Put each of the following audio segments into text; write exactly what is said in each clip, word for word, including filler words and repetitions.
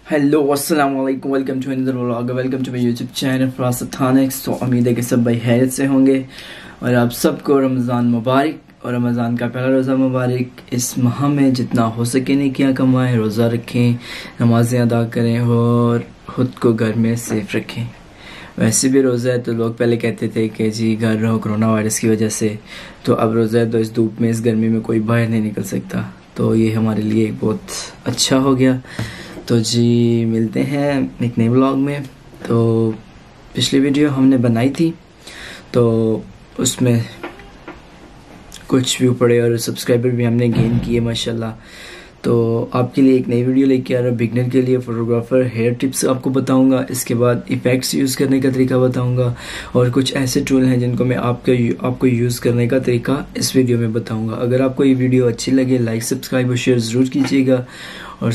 Hello अस्सलाम वालेकुम, welcome to another vlog, welcome to my YouTube channel Farasat थानिक्स। तो उम्मीद है कि सब भाई खैरियत से होंगे और आप सबको रमज़ान मुबारक और रमज़ान का पहला रोज़ा मुबारक। इस माह में जितना हो सके नेकियां कमाएं, रोज़ा रखें, नमाज़ें अदा करें और ख़ुद को घर में सेफ रखें। वैसे भी रोज़ा है तो लोग पहले कहते थे कि जी घर रहो कोरोना वायरस की वजह से, तो अब रोज़ा है तो इस धूप में इस गर्मी में कोई बाहर नहीं निकल सकता, तो ये हमारे लिए बहुत अच्छा हो गया। तो जी मिलते हैं एक नए व्लॉग में। तो पिछली वीडियो हमने बनाई थी तो उसमें कुछ व्यू पड़े और सब्सक्राइबर भी हमने गेन किए माशाल्लाह। तो आपके लिए एक नई वीडियो लेके आ रहा हूँ, बिगनर के लिए फोटोग्राफर हेयर टिप्स आपको बताऊंगा। इसके बाद इफ़ेक्ट्स यूज़ करने का तरीका बताऊंगा और कुछ ऐसे टूल हैं जिनको मैं आपके आपको यूज़ करने का तरीका इस वीडियो में बताऊंगा। अगर आपको ये वीडियो अच्छी लगे लाइक सब्सक्राइब और शेयर ज़रूर कीजिएगा। और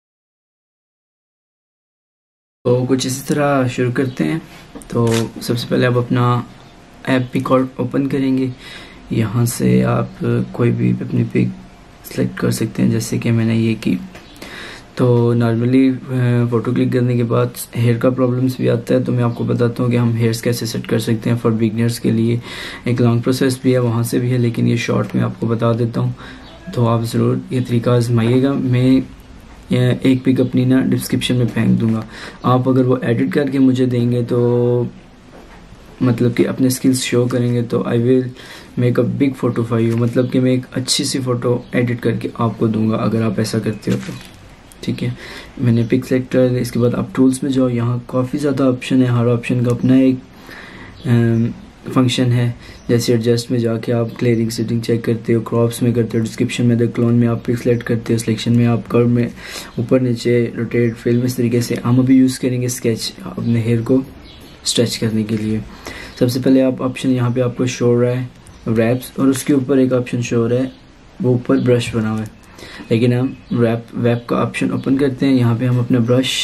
तो कुछ इसी तरह शुरू करते हैं। तो सबसे पहले आप अपना ऐप पिकआउट ओपन करेंगे। यहाँ से आप कोई भी अपनी पिक सेलेक्ट कर सकते हैं, जैसे कि मैंने ये की। तो नॉर्मली फ़ोटो क्लिक करने के बाद हेयर का प्रॉब्लम्स भी आता है, तो मैं आपको बताता हूँ कि हम हेयर्स कैसे सेट कर सकते हैं। फॉर बिगनर्स के लिए एक लॉन्ग प्रोसेस भी है, वहाँ से भी है, लेकिन ये शॉर्ट में आपको बता देता हूँ, तो आप ज़रूर ये तरीका आजमाइएगा। मैं एक पिक अपनी ना डिस्क्रिप्शन में फेंक दूंगा, आप अगर वो एडिट करके मुझे देंगे तो मतलब कि अपने स्किल्स शो करेंगे तो I will make a big photo for you, मतलब कि मैं एक अच्छी सी फ़ोटो एडिट करके आपको दूंगा अगर आप ऐसा करते हो तो। ठीक है, मैंने पिक सेलेक्ट कर लिया। इसके बाद आप टूल्स में जाओ, यहाँ काफ़ी ज़्यादा ऑप्शन है, हर ऑप्शन का अपना एक फंक्शन है। जैसे एडजस्ट में जाके आप क्लियरिंग सेटिंग चेक करते हो, क्रॉप्स में करते हो, डिस्क्रिप्शन में द क्लोन में आप पिक सेलेक्ट करते हो, सिलेक्शन में आप कर्व में ऊपर नीचे रोटेट फिल्म, इस तरीके से हम अभी यूज़ करेंगे स्केच अपने हेयर को स्ट्रेच करने के लिए। सबसे पहले आप ऑप्शन यहाँ पे आपको शो हो रहा है रैप्स, और उसके ऊपर एक ऑप्शन शो हो रहा है, वो ऊपर ब्रश बना हुआ है, लेकिन हम रैप वेब का ऑप्शन ओपन करते हैं। यहाँ पे हम अपने ब्रश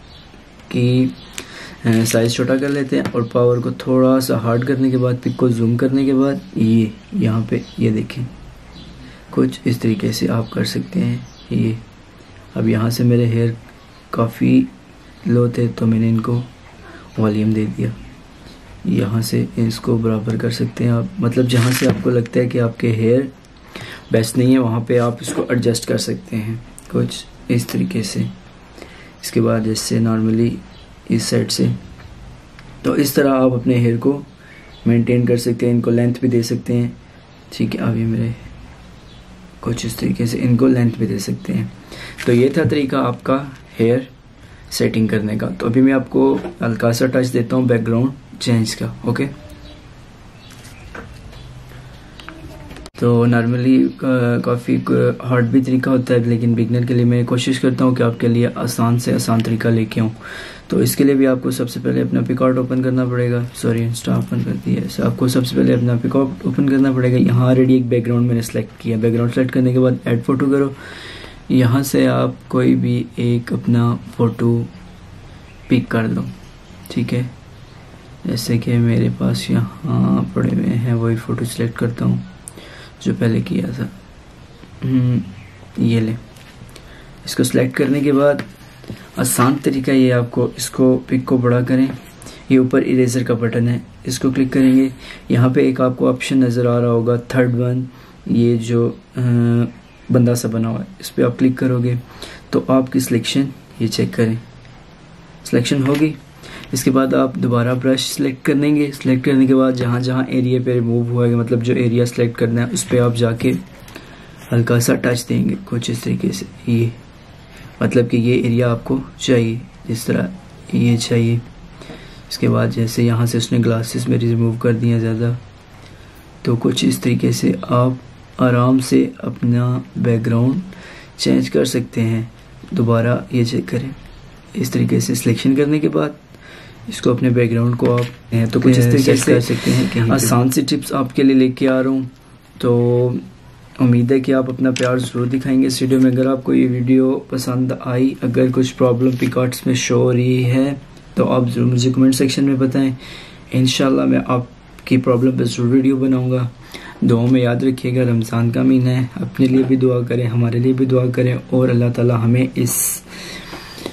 की साइज़ छोटा कर लेते हैं और पावर को थोड़ा सा हार्ड करने के बाद पिक को जूम करने के बाद ये यहाँ पे ये देखें, कुछ इस तरीके से आप कर सकते हैं ये। अब यहाँ से मेरे हेयर काफ़ी लो थे तो मैंने इनको वॉल्यूम दे दिया। यहाँ से इसको बराबर कर सकते हैं आप, मतलब जहाँ से आपको लगता है कि आपके हेयर बेस्ट नहीं है वहाँ पे आप इसको एडजस्ट कर सकते हैं कुछ इस तरीके से। इसके बाद जैसे नॉर्मली इस साइड से, तो इस तरह आप अपने हेयर को मेंटेन कर सकते हैं, इनको लेंथ भी दे सकते हैं। ठीक है, अब ये मेरे कुछ इस तरीके से इनको लेंथ भी दे सकते हैं। तो ये था तरीका आपका हेयर सेटिंग करने का। तो अभी मैं आपको हल्का सा टच देता हूँ बैकग्राउंड चेंज का। ओके, तो नॉर्मली काफ़ी हार्ड भी तरीका होता है, लेकिन बिगनर के लिए मैं कोशिश करता हूँ कि आपके लिए आसान से आसान तरीका लेके आऊँ। तो इसके लिए भी आपको सबसे पहले अपना पिकआउट ओपन करना पड़ेगा। सॉरी, इंस्टा ओपन कर दिया है। आपको सबसे पहले अपना पिकआउट ओपन करना पड़ेगा। यहाँ ऑलरेडी एक बैकग्राउंड मैंने सेलेक्ट किया। बैकग्राउंड सेलेक्ट करने के बाद ऐड फ़ोटो करो। यहाँ से आप कोई भी एक अपना फ़ोटो पिक कर दो। ठीक है, जैसे कि मेरे पास यहाँ पड़े हुए हैं, वही फ़ोटो सेलेक्ट करता हूँ जो पहले किया था। ये ले, इसको सेलेक्ट करने के बाद आसान तरीका ये आपको इसको पिक को बड़ा करें। ये ऊपर इरेजर का बटन है, इसको क्लिक करेंगे। यहाँ पे एक आपको ऑप्शन नज़र आ रहा होगा थर्ड वन, ये जो आ, बंदा सा बना हुआ है, इस पर आप क्लिक करोगे तो आपकी सिलेक्शन ये चेक करें, सिलेक्शन होगी। इसके बाद आप दोबारा ब्रश सेलेक्ट कर लेंगे। सेलेक्ट करने के बाद जहाँ जहाँ एरिया पे रिमूव हुआ है, मतलब जो एरिया सेलेक्ट करना है उस पर आप जाके हल्का सा टच देंगे कुछ इस तरीके से। ये मतलब कि ये एरिया आपको चाहिए, जिस तरह ये चाहिए। इसके बाद जैसे यहाँ से उसने ग्लासेस में रिमूव कर दिया ज़्यादा, तो कुछ इस तरीके से आप आराम से अपना बैकग्राउंड चेंज कर सकते हैं। दोबारा ये चेक करें, इस तरीके से सिलेक्शन करने के बाद इसको अपने बैकग्राउंड को आप तो कुछ इस तरीके से कर सकते हैं। आसान सी टिप्स आपके लिए लेके आ रहा हूँ, तो उम्मीद है कि आप अपना प्यार ज़रूर दिखाएंगे इस वीडियो में। अगर आपको ये वीडियो पसंद आई, अगर कुछ प्रॉब्लम पिकआउट्स में शो हो रही है तो आप ज़रूर मुझे कमेंट सेक्शन में बताएं। इंशाल्लाह मैं आपकी प्रॉब्लम पे ज़रूर वीडियो बनाऊँगा। दुआ में याद रखिएगा, रमज़ान का महीना है, अपने लिए भी दुआ करें, हमारे लिए भी दुआ करें और अल्लाह ताला हमें इस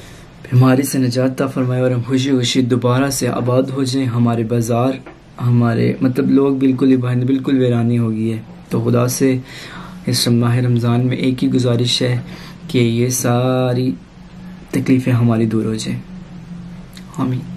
बीमारी से निजात अता फरमाए और हम खुशी खुशी दोबारा से आबाद हो जाएं। हमारे बाज़ार, हमारे मतलब लोग बिल्कुल ही बंद, बिल्कुल वीरानी हो गई है। तो खुदा से इस माह रमज़ान में एक ही गुजारिश है कि ये सारी तकलीफ़ें हमारी दूर हो जाएं। आमीन।